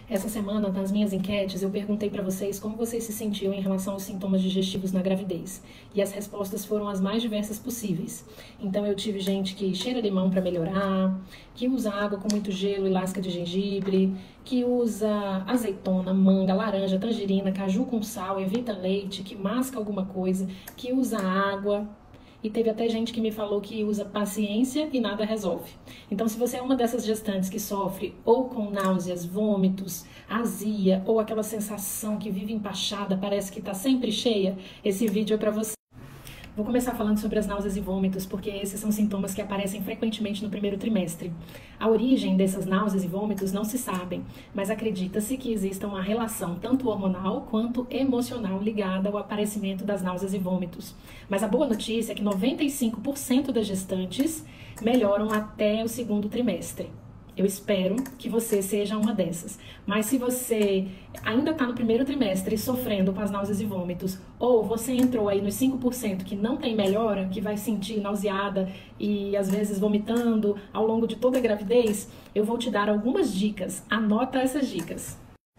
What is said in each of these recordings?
Essa semana, nas minhas enquetes, eu perguntei para vocês como vocês se sentiam em relação aos sintomas digestivos na gravidez. E as respostas foram as mais diversas possíveis. Então eu tive gente que cheira limão para melhorar, que usa água com muito gelo e lasca de gengibre, que usa azeitona, manga, laranja, tangerina, caju com sal, evita leite, que masca alguma coisa, que usa água. E teve até gente que me falou que usa paciência e nada resolve. Então, se você é uma dessas gestantes que sofre ou com náuseas, vômitos, azia ou aquela sensação que vive empachada, parece que está sempre cheia, esse vídeo é para você. Vou começar falando sobre as náuseas e vômitos, porque esses são sintomas que aparecem frequentemente no primeiro trimestre. A origem dessas náuseas e vômitos não se sabem, mas acredita-se que exista uma relação tanto hormonal quanto emocional ligada ao aparecimento das náuseas e vômitos. Mas a boa notícia é que 95% das gestantes melhoram até o segundo trimestre. Eu espero que você seja uma dessas. Mas se você ainda está no primeiro trimestre sofrendo com as náuseas e vômitos, ou você entrou aí nos 5% que não tem melhora, que vai sentir nauseada e às vezes vomitando ao longo de toda a gravidez, eu vou te dar algumas dicas. Anota essas dicas.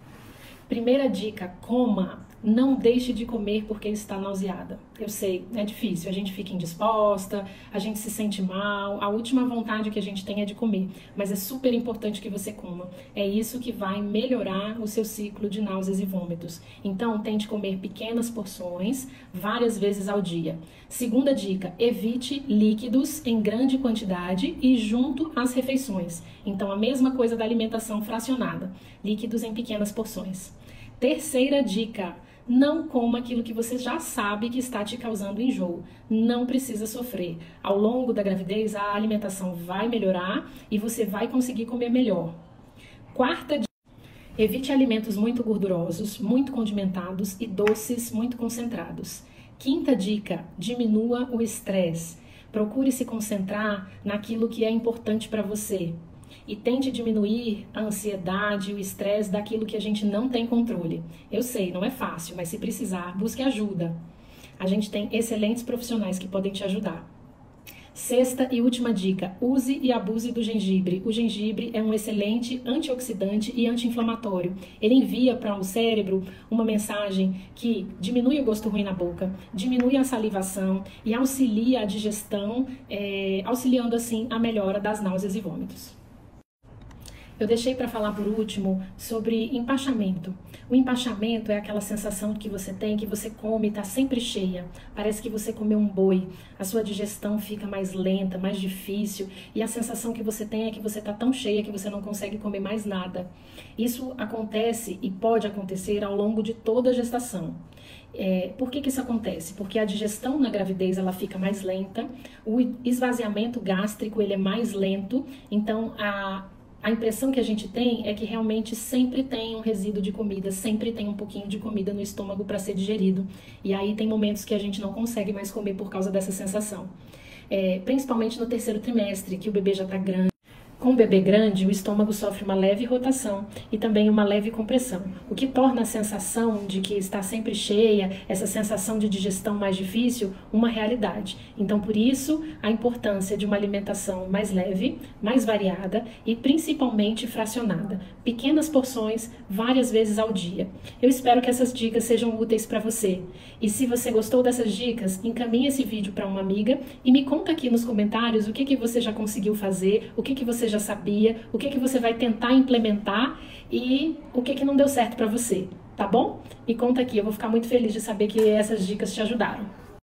Primeira dica, coma. Não deixe de comer porque está nauseada. Eu sei, é difícil, a gente fica indisposta, a gente se sente mal, a última vontade que a gente tem é de comer, mas é super importante que você coma. É isso que vai melhorar o seu ciclo de náuseas e vômitos. Então, tente comer pequenas porções, várias vezes ao dia. Segunda dica, evite líquidos em grande quantidade e junto às refeições. Então, a mesma coisa da alimentação fracionada, líquidos em pequenas porções. Terceira dica, não coma aquilo que você já sabe que está te causando enjoo. Não precisa sofrer. Ao longo da gravidez, a alimentação vai melhorar e você vai conseguir comer melhor. Quarta dica, evite alimentos muito gordurosos, muito condimentados e doces muito concentrados. Quinta dica, diminua o estresse. Procure se concentrar naquilo que é importante para você. E tente diminuir a ansiedade, o estresse daquilo que a gente não tem controle. Eu sei, não é fácil, mas se precisar, busque ajuda. A gente tem excelentes profissionais que podem te ajudar. Sexta e última dica, use e abuse do gengibre. O gengibre é um excelente antioxidante e anti-inflamatório. Ele envia para o cérebro uma mensagem que diminui o gosto ruim na boca, diminui a salivação e auxilia a digestão, auxiliando assim a melhora das náuseas e vômitos. Eu deixei para falar por último sobre empachamento. O empachamento é aquela sensação que você tem, que você come e está sempre cheia. Parece que você comeu um boi. A sua digestão fica mais lenta, mais difícil. E a sensação que você tem é que você está tão cheia que você não consegue comer mais nada. Isso acontece e pode acontecer ao longo de toda a gestação. Por que isso acontece? Porque a digestão na gravidez ela fica mais lenta, o esvaziamento gástrico ele é mais lento, então a impressão que a gente tem é que realmente sempre tem um resíduo de comida, sempre tem um pouquinho de comida no estômago para ser digerido. E aí tem momentos que a gente não consegue mais comer por causa dessa sensação. Principalmente no terceiro trimestre, que o bebê já está grande. Com o bebê grande, o estômago sofre uma leve rotação e também uma leve compressão, o que torna a sensação de que está sempre cheia, essa sensação de digestão mais difícil, uma realidade. Então, por isso, a importância de uma alimentação mais leve, mais variada e principalmente fracionada. Pequenas porções, várias vezes ao dia. Eu espero que essas dicas sejam úteis para você. E se você gostou dessas dicas, encaminhe esse vídeo para uma amiga e me conta aqui nos comentários o que você já conseguiu fazer, o que você já sabia, o que você vai tentar implementar e o que não deu certo para você, tá bom? Me conta aqui, eu vou ficar muito feliz de saber que essas dicas te ajudaram.